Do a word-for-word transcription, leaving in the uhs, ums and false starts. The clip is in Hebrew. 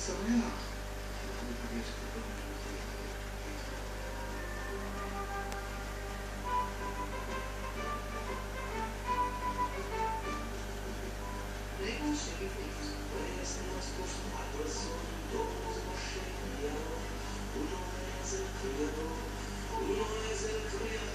שמח. להיפגש פתאום. Regel של עברית. כועס נוספוס מהפרסון, דורס משה מיהו, הוא לא נעזר קריאו, הוא לא נעזר קריאו.